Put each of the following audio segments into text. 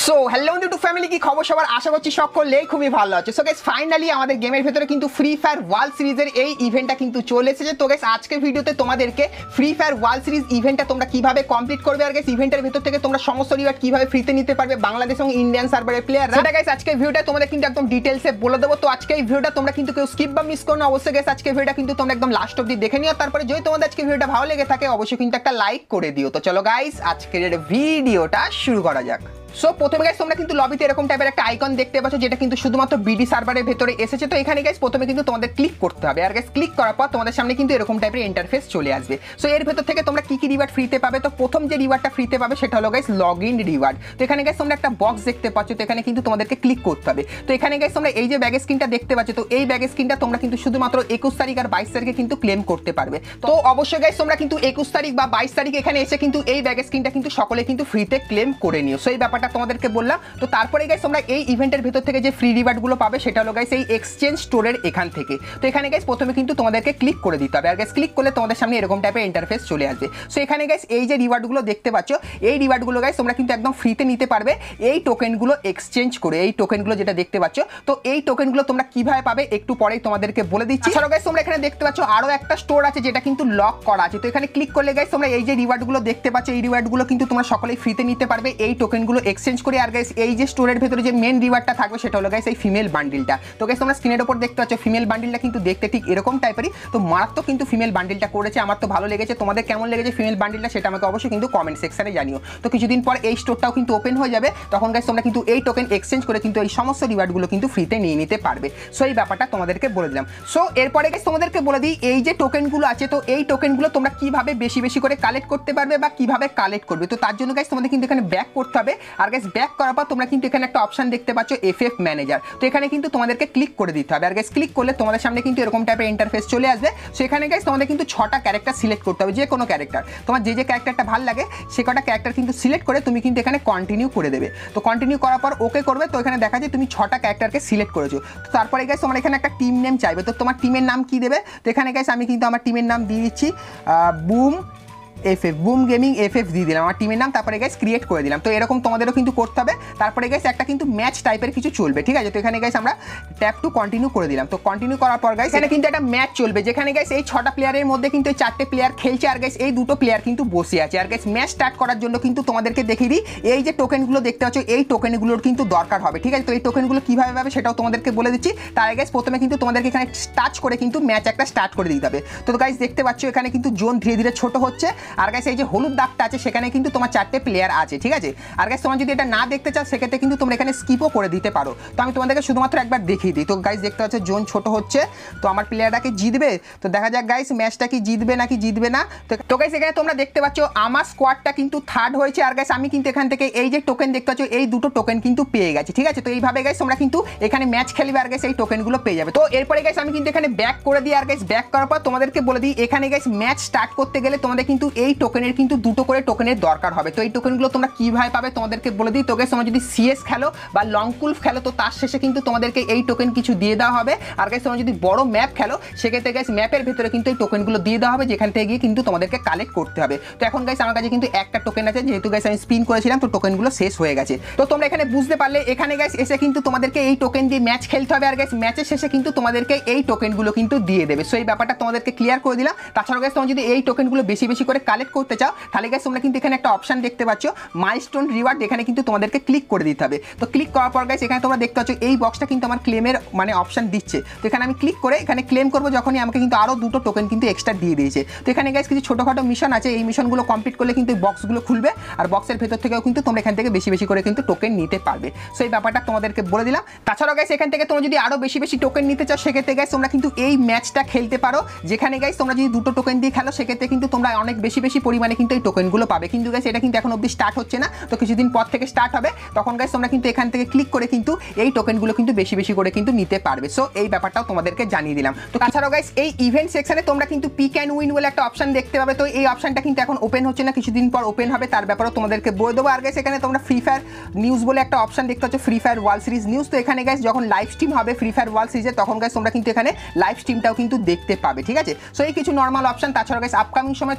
So hello YouTube family, কি খবর সবার? আশা করছি সকলেই খুবই ভালো আছে। সো গাইস ফাইনালি আমাদের গেমের ভেতরে কিন্তু ফ্রি ফায়ার ওয়ার্ল্ড সিরিজের এই ইভেন্টটা কিন্তু চলে এসেছে। তো গাইস আজকের ভিডিওতে তোমাদেরকে ফ্রি ফায়ার ওয়ার্ল্ড সিরিজ ইভেন্টটা তোমরা কিভাবে কমপ্লিট করবে, আর গাইস ইভেন্টের ভেতর থেকে তোমরা সমস্ত রিওয়ার্ড কিভাবে ফ্রিতে নিতে পারবে বাংলাদেশ এবং ইন্ডিয়ান সার্ভারের প্লেয়াররা, সেটা গাইস আজকের ভিডিওটা তোমাদের কিন্তু একদম ডিটেইলসে বলে দেবো। তো আজকে এই ভিডিওটা তোমরা কিন্তু কেউ স্কিপ বা মিস করো না। অবশ্যই গাইস আজকের ভিডিওটা কিন্তু তোমরা একদম লাস্ট অবধি দেখে নিও। তারপরে যদি তোমাদের আজকে ভিডিওটা ভালো লেগে থাকে অবশ্যই কিন্তু একটা লাইক করে দিও। তো চলো গাইস আজকের ভিডিওটা শুরু করা যাক। সো প্রথমে গাইস তোমরা কিন্তু লবিতে এরকম টাইপের একটা আইকন দেখতে পাচ্ছ, যেটা কিন্তু শুধুমাত্র বিডি সার্ভারের ভেতরে এসেছে। তো এখানে গাইস প্রথমে কিন্তু তোমাদের ক্লিক করতে হবে, আর গাইস ক্লিক করার পর তোমাদের সামনে কিন্তু এরকম টাইপের ইন্টারফেস চলে আসবে। সো এর ভেতর থেকে তোমরা কি কি রিওয়ার্ড ফ্রিতে পাবে, তো প্রথম যে রিওয়ার্ডটা ফ্রিতে পাবে সেটা হলো গাইস লগ ইন রিওয়ার্ড। তো এখানে গাইস তোমরা একটা বক্স দেখতে পাচ্ছ, তো এখানে কিন্তু তোমাদেরকে ক্লিক করতে হবে। তো এখানে গাইস তোমরা এই যে ব্যাগ স্ক্রিনটা দেখতে পাচ্ছ, তো এই ব্যাগ স্ক্রিনটা তোমরা কিন্তু শুধুমাত্র 21 তারিখ আর 22 তারিখে কিন্তু ক্লেম করতে পারবে। তো অবশ্যই গাইস তোমরা কিন্তু 21 তারিখ বা 22 তারিখ এখানে এসে কিন্তু এই ব্যাগ স্ক্রিনটা কিন্তু সকলে কিন্তু ফ্রিতে ক্লেম করে নিও। সো এই ব্যাপারটা তোমাদেরকে বললাম। তো তারপরে গাইস তোমরা এই ইভেন্টের ভেতর থেকে যে ফ্রি রিওয়ার্ডগুলো পাবে সেটা হলো গাইস এই এক্সচেঞ্জ স্টোরের এখান থেকে। তো এখানে গাইস প্রথমে কিন্তু তোমাদেরকে ক্লিক করে দিতে হবে, আর গাইস ক্লিক করলে তোমাদের সামনে এরকম টাইপের ইন্টারফেস চলে আসবে। সো এখানে গাইস এই যে রিওয়ার্ডগুলো দেখতে পাচ্ছ, এই রিওয়ার্ডগুলো গাইস তোমরা কিন্তু একদম ফ্রিতে নিতে পারবে এই টোকেনগুলো এক্সচেঞ্জ করে। এই টোকেনগুলো যেটা দেখতে পাচ্ছ, তো এই টোকেনগুলো তোমরা কিভাবে পাবে একটু পরেই তোমাদেরকে বলে দিচ্ছি। এছাড়াও গাইস তোমরা এখানে দেখতে পাচ্ছ আরো একটা স্টোর আছে যেটা কিন্তু লক করা আছে। তো এখানে ক্লিক করলে গাইস তোমরা এই যে রিওয়ার্ডগুলো দেখতে পাচ্ছ, এই রিওয়ার্ডগুলো কিন্তু তোমরা সকলেই ফ্রিতে নিতে পারবে এই টোকেনগুলো এক্সচেঞ্জ করে। আর গাইস এই যে স্টোরের ভেতরে যে মেন রিওয়ার্ডটা থাকবে সেটা হলো গাইস এই ফিমেল বান্ডিলটা। তো গাইস তোমরা স্ক্রিনের উপর দেখতে পাচ্ছ ফিমেল বান্ডিলটা কিন্তু দেখতে ঠিক এরকম টাইপেরই। তো মারাত্মক কিন্তু ফিমেল বান্ডিলটা করেছে, আমার তো ভালো লেগেছে। তোমাদের কেমন লেগেছে ফিমেল বান্ডিলটা সেটা আমাকে অবশ্যই কিন্তু কমেন্ট সেকশনে জানিও। তো কিছুদিন পর এই স্টোরটাও কিন্তু ওপেন হয়ে যাবে, তখন গাইস তোমরা কিন্তু এই টোকেন এক্সচেঞ্জ করে কিন্তু এই সমস্ত রিওয়ার্ডগুলো কিন্তু ফ্রিতে নিয়ে নিতে পারবে। সো এই ব্যাপারটা তোমাদেরকে বলে দিলাম। সো এরপরে গাইস তোমাদেরকে বলে দিই এই যে টোকেনগুলো আছে, তো এই টোকেনগুলো তোমরা কিভাবে বেশি বেশি করে কালেক্ট করতে পারবে বা কিভাবে কালেক্ট করবে। তো তার জন্য গাইস তোমাদের কিন্তু এখানে ব্যাক করতে হবে, আর গাইস ব্যাক করার পর তোমরা কিন্তু এখানে একটা অপশন দেখতে পাচ্ছ এফএফ ম্যানেজার। তো এখানে কিন্তু তোমাদেরকে ক্লিক করে দিতে হবে, আর গাইস ক্লিক করলে তোমাদের সামনে কিন্তু এরকম টাইপের ইন্টারফেস চলে আসবে। সেখানে গাইস তোমাদের কিন্তু 6টা ক্যারেক্টার সিলেক্ট করতে হবে, যে কোনো ক্যারেক্টার তোমার যে ক্যারেক্টারটা ভালো লাগে সে কটা ক্যারেক্টার কিন্তু সিলেক্ট করে তুমি কিন্তু এখানে কন্টিনিউ করে দেবে। তো কন্টিনিউ করার পর ওকে করবে। তো এখানে দেখা যায় তুমি 6টা ক্যারেক্টারকে সিলেক্ট করেছো। তো তারপরে গাইস তোমার এখানে একটা টিম নেম চাইবে, তো তোমার টিমের নাম কি দেবে। তো এখানে গাইস আমি কিন্তু আমার টিমের নাম দিয়ে দিচ্ছি boom FF, boom gaming FF দিয়ে দিলাম আমার টিমের নাম। তারপরে গাইস ক্রিয়েট করে দিলাম। তো এরকম তোমাদেরও কিন্তু করতে হবে। তারপরে গাইস একটা কিন্তু ম্যাচ টাইপের কিছু চলবে, ঠিক আছে। তো এখানে গাইস আমরা ট্যাপ টু কন্টিনিউ করে দিলাম। তো কন্টিনিউ করার পর গাইস এখানে কিন্তু একটা ম্যাচ চলবে, যেখানে গাইস এই 6টা প্লেয়ারের মধ্যে কিন্তু এই 4টে প্লেয়ার খেলছে, আর গাইস এই 2টো প্লেয়ার কিন্তু বসে আছে। আর গাইস ম্যাচ স্টার্ট করার জন্য কিন্তু তোমাদেরকে দেখিয়ে দিই এই যে টোকেনগুলো দেখতে পাচ্ছ, এই টোকেনগুলোর কিন্তু দরকার হবে, ঠিক আছে। তো এই টোকেনগুলো কিভাবে পাবে সেটাও তোমাদেরকে বলে দিচ্ছি। তার আগে গাইস প্রথমে কিন্তু তোমাদেরকে এখানে টাচ করে কিন্তু ম্যাচ একটা স্টার্ট করে দিতে হবে। তো গাইস দেখতে পাচ্ছ এখানে কিন্তু জোন ধীরে ধীরে ছোট হচ্ছে, আর গাইস এই যে হলুদ দাগটা আছে সেখানে কিন্তু তোমার 4টে প্লেয়ার আছে, ঠিক আছে। আর গাইস তোমরা যদি এটা না দেখতে চাও সেক্ষেত্রে কিন্তু তোমরা এখানে স্কিপও করে দিতে পারো। তো আমি তোমাদেরকে শুধুমাত্র একবার দেখিয়ে দিই। তো গাইস দেখতে পাচ্ছ জোন ছোট হচ্ছে, তো আমার প্লেয়ারটা কি জিতবে। তো দেখা যাক গাইস ম্যাচটা কি জিতবে নাকি জিতবে না। তো গাইস এখানে তোমরা দেখতে পাচ্ছ আমার স্কোয়াডটা কিন্তু থার্ড হয়েছে, আর গাইস আমি কিন্তু এখান থেকে এই যে টোকেন দেখতে পাচ্ছ এই 2টো টোকেন কিন্তু পেয়ে গেছি, ঠিক আছে। তো এইভাবে গাইস তোমরা কিন্তু এখানে ম্যাচ খেলবে, আর গাইস এই টোকেনগুলো পেয়ে যাবে। তো এরপরে গাইস আমি কিন্তু এখানে ব্যাক করে দিই, আর গাইস ব্যাক করার পর তোমাদেরকে বলে দিই এখানে গাইস ম্যাচ স্টার্ট করতে গেলে তোমাদের কিন্তু এই টোকেনের কিন্তু 2টো করে টোকেনের দরকার হবে। তো এই টোকেনগুলো তোমরা কিভাবে পাবে তোমাদেরকে বলে দিই। তো গাইস তোমরা যদি সিএস খেলো বা লং কুলফ খেলো তো তার শেষে কিন্তু তোমাদেরকে এই টোকেন কিছু দিয়ে দেওয়া হবে। আর গাইস তোমরা যদি বড় ম্যাপ খেলো সেক্ষেত্রে গাইস ম্যাপের ভিতরে কিন্তু এই টোকেনগুলো দিয়ে দেওয়া হবে, যেখান থেকে গিয়ে কিন্তু তোমাদেরকে কালেক্ট করতে হবে। তো এখন গাইস আমার কাছে কিন্তু একটা টোকেন আছে, যেহেতু গাইস আমি স্পিন করেছিলাম তো টোকেনগুলো শেষ হয়ে গেছে। তো তোমরা এখানে বুঝতে পারলে এখানে গাইস এসে কিন্তু তোমাদেরকে এই টোকেন দিয়ে ম্যাচ খেলতে হবে, আর গাইস ম্যাচের শেষে কিন্তু তোমাদেরকে এই টোকেনগুলো কিন্তু দিয়ে দেবে। সো এই ব্যাপারটা তোমাদেরকে ক্লিয়ার করে দিলাম। তাছাড়া গাইস তোমরা যদি এই টোকেনগুলো বেশি বেশি করে কালেক্ট করতে চাও তাহলে গাইস তোমরা কিন্তু এখানে একটা অপশন দেখতে পাচ্ছ মাইলস্টোন রিওয়ার্ড, এখানে কিন্তু তোমাদেরকে ক্লিক করে দিতে হবে। তো ক্লিক করার পর গাইস এখানে তোমরা দেখতে পাচ্ছ এই বক্সটা কিন্তু আমার ক্লেমের মানে অপশন দিচ্ছে। তো এখানে আমি ক্লিক করে এখানে ক্লেম করবো, যখনই আমাকে কিন্তু আরও 2টো টোকেন কিন্তু এক্সট্রা দিয়ে দিয়েছে। তো এখানে গাইস কিছু ছোটোখাটো মিশন আছে, এই মিশনগুলো কমপ্লিট করলে কিন্তু এই বক্সগুলো খুলবে, আর বক্সের ভেতর থেকেও কিন্তু তোমরা এখান থেকে বেশি বেশি করে কিন্তু টোকেন নিতে পারবে। সো এই ব্যাপারটা তোমাদেরকে বলে দিলাম। তাছাড়াও গাইস এখান থেকে তোমরা যদি আরও বেশি বেশি টোকেন নিতে চাও সেক্ষেত্রে গাইস তোমরা কিন্তু এই ম্যাচটা খেলতে পারো, যেখানে গাইস তোমরা যদি 2টো টোকেন দিয়ে খেলো সেক্ষেত্রে কিন্তু তোমরা অনেক বেশি বেশি পরিমাণে কিন্তু এই টোকেনগুলো পাবে। কিন্তু গাইস এটা কিন্তু এখন অবধি স্টার্ট হচ্ছে না, তো কিছুদিন পর থেকে স্টার্ট হবে। তখন গাইস তোমরা কিন্তু এখান থেকে ক্লিক করে কিন্তু এই টোকেনগুলো কিন্তু বেশি বেশি করে কিন্তু নিতে পারবে। সো এই ব্যাপারটাও তোমাদেরকে জানিয়ে দিলাম। তো তাছাড়াও গাইস এই ইভেন্ট সেকশনে তোমরা কিন্তু পিক অ্যান্ড উইন বলে একটা অপশন দেখতে পাবে। তো এই অপশনটা কিন্তু এখন ওপেন হচ্ছে না, কিছুদিন পর ওপেন হবে, তার ব্যাপারেও তোমাদেরকে বলে দেবো। আর গাইস এখানে তোমরা ফ্রি ফায়ার নিউজ বলে একটা অপশন দেখতে পাচ্ছ, free fire world series news. তো এখানে গাইস যখন লাইভ স্ট্রিম হবে ফ্রি ফায়ার ওয়ার্ল্ড সিরিজে তখন গাইস তোমরা কিন্তু এখানে লাইভ স্ট্রিমটাও কিন্তু দেখতে পাবে, ঠিক আছে। সো এই কিছু নর্মাল অপশন। তাছাড়া গাইস আপকামিং সময় তোমরা কিন্তু এখানে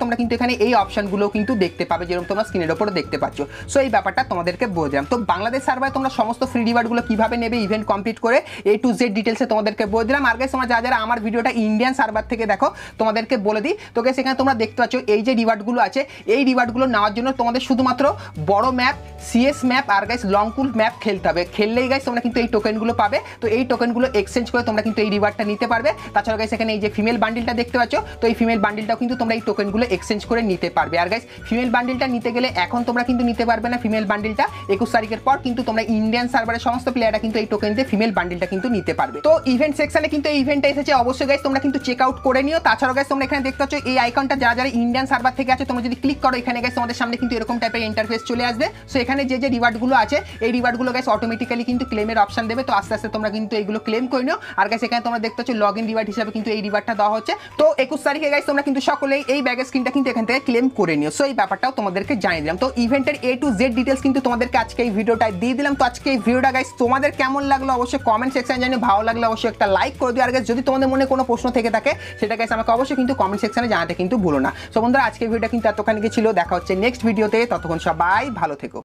এখানে এই অপশনগুলো কিন্তু দেখতে পাবে, যেরকম তোমরা স্ক্রিনের উপরে দেখতে পাচ্ছ। সো এই ব্যাপারটা তোমাদেরকে বলে দিলাম। তো বাংলাদেশ সার্ভারে তোমরা সমস্ত ফ্রি রিওয়ার্ডগুলো কিভাবে নেবে ইভেন্ট কমপ্লিট করে A to Z ডিটেলসে তোমাদেরকে বলে দিলাম। আর গাইস তোমরা যারা আমার ভিডিওটা ইন্ডিয়ান সার্ভার থেকে দেখো তোমাদেরকে বলে দিই। তো গাইস এখানে তোমরা দেখতে পাচ্ছ এই যে রিওয়ার্ডগুলো আছে, এই রিওয়ার্ডগুলো নেওয়ার জন্য তোমাদের শুধুমাত্র বড় ম্যাপ, CS ম্যাপ আর গাইস লংকুল ম্যাপ খেলতে হবে। খেললেই গাইস তোমরা কিন্তু এই টোকেনগুলো পাবে। তো এই টোকেনগুলো এক্সচেঞ্জ করে তোমরা কিন্তু এই রিওয়ার্ডটা নিতে পারবে। তাছাড়া গাইস এখানে এই যে ফিমেল বান্ডিলটা দেখতে পাচ্ছ, তো এই ফিমেল বান্ডিলটাও কিন্তু তোমরা এই টোকেনগুলো এক্সচেঞ্জ করে নিতে পারবে। আর গাইস ফিমেল বান্ডিলটা নিতে গেলে এখন তোমরা কিন্তু নিতে পারবে না ফিমেল বান্ডিলটা, 21 তারিখের পর কিন্তু তোমরা ইন্ডিয়ান সার্ভারের সমস্ত প্লেয়াররা কিন্তু এই টোকেন দিয়ে ফিমেল বান্ডিলটা কিন্তু নিতে পারবে। তো ইভেন্ট সেকশনে কিন্তু এই ইভেন্টটা এসেছে, অবশ্যই গাইস তোমরা কিন্তু চেক আউট করে নিও। তাছাড়া গাইস তোমরা এখানে দেখতে পাচ্ছ এই আইকনটা যারা যারা ইন্ডিয়ান সার্ভার থেকে আছে, তোমরা যদি ক্লিক করো এখানে গাইস তোমাদের সামনে কিন্তু এরকম টাইপের ইন্টারফেস চলে আসবে। সো এখানে যে যে রিওয়ার্ডগুলো আছে এই রিওয়ার্ডগুলো গাইস অটোমেটিক্যালি কিন্তু ক্লেমের অপশন দেবে। তো আস্তে আস্তে তোমরা কিন্তু এইগুলো ক্লেম করে নিও। আর গাইস এখানে তোমরা দেখতে পাচ্ছ লগ ইন রিওয়ার্ড হিসেবে কিন্তু এই রিওয়ার্ডটা দেওয়া হচ্ছে। তো 21 তারিখে গাইস তোমরা কিন্তু সকলেই এই ব্যাগের স্ক্রিনটা কিন্তু এখান থেকে ক্লেম করে নিও। সো এই ব্যাপারটাও তোমাদেরকে জানিয়ে দিলাম। তো ইভেন্টের A to Z ডিটেলস কিন্তু তোমাদেরকে আজকে এই ভিডিওটা দিয়ে দিলাম। তো আজকে এই ভিডিওটা গাইস তোমাদের কেমন লাগলো অবশ্যই কমেন্ট সেকশনে জানিয়ে, ভালো লাগলে অবশ্যই একটা লাইক করে দিও। আর গাইস যদি তোমাদের মনে কোনো প্রশ্ন থেকে থাকে সেটা গাইস আমাকে অবশ্যই কিন্তু কমেন্ট সেকশনে জানাতে কিন্তু ভুলো না। সো বন্ধুরা আজকে ভিডিওটা কিন্তু এতখানি ছিল, দেখা হচ্ছে নেক্সট ভিডিওতে। ততক্ষণ সবাই ভালো থেকো।